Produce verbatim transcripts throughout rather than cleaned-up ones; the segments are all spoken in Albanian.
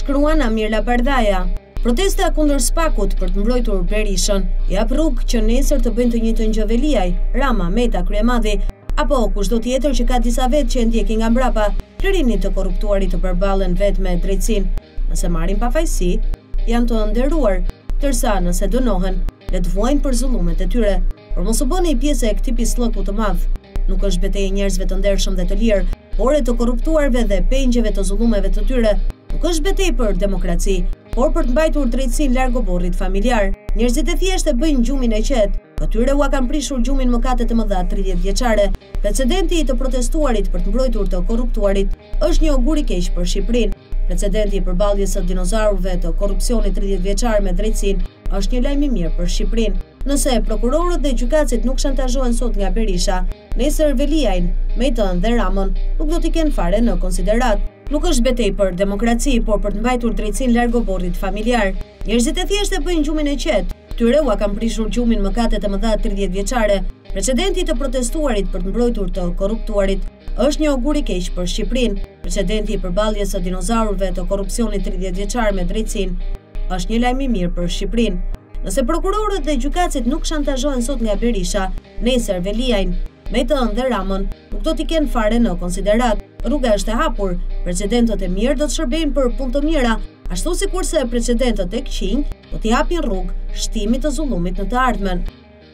shkruan Amir Lapardhaja. Protesta kundër spakut për të mbrojtur Berishën jap rrugë që nesër të bëjnë të njëjtën gjë Veliaj, Rama, Meta, Kryemadhi apo kushdo tjetër që ka disa vetë që ndjekin nga mbrapa klërinit të korruptuarit të përballen vetë me drejtësinë. Nëse marrin pafajësi, janë të nderuar, ndërsa nëse dënohen, le të vuajnë për zullumet e tyre. Por mos u bëni pjesë e këtij pislloku të madh. Nuk është betejë e njerëzve të ndershëm dhe të lirë, por e të korruptuarve dhe pengjeve të zullumeve të tyre. Nuk është betejë për demokraci, por për të mbajtur drejtësinë larg oborrit familjar. Njerëzit e thjeshtë bëjnë gjumin e qetë. Këtyre u kanë prishur gjumin mëkatet e mëdha tridhjetë vjeçare. Precedenti i të protestuarit për të mbrojtur të korruptuarit është një ogur i keq për Shqipërinë. Precedenti i përballjes së dinozaurëve të korrupsionit tridhjetë vjeçar me drejtësinë është një lajm i mirë për Shqipërinë. Nëse prokurorët dhe gjykatësit nuk shantazhohen sot nga Berisha, nesër Veliajn, Metën dhe Ramën nuk do t'i kenë fare në konsiderat. Nuk është betejë për demokraci, por për të mbajtur drejtësinë larg oborrit familjar. Njerëzit e thjeshtë bëjnë gjumin e qetë. Tyre u kanë prishur gjumin mëkatet e mëdha tridhjetë vjeçare. Precedenti i të protestuarit për të mbrojtur të korruptuarit është një ogur i keq për Shqipërinë. Precedenti i përballjes së dinozaurëve të korrupsionit tridhjetë vjeçar me drejtësinë është një lajm i mirë për Shqipërinë. Nëse prokurorët dhe gjykatësit nuk shantazhohen sot nga Berisha, nesër Veliajn, Metën dhe Ramën nuk do t'i kenë fare në konsiderat. Rruga është e hapur, precedentët e mirë do të shërbejnë për punë të mira, ashtu sikurse precedentët e këqij do t'i japin rrugë shtimit të zullumit në të ardhmen.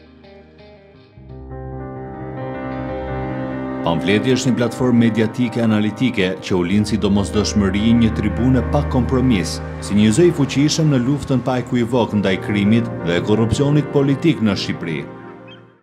Pamfleti është një platformë mediatike analitike që u lind sidomosdoshmëri një tribune pa kompromis, si një zë i fuqishëm në luftën pa ekuivok ndaj krimit dhe korrupsionit politik në Shqipëri.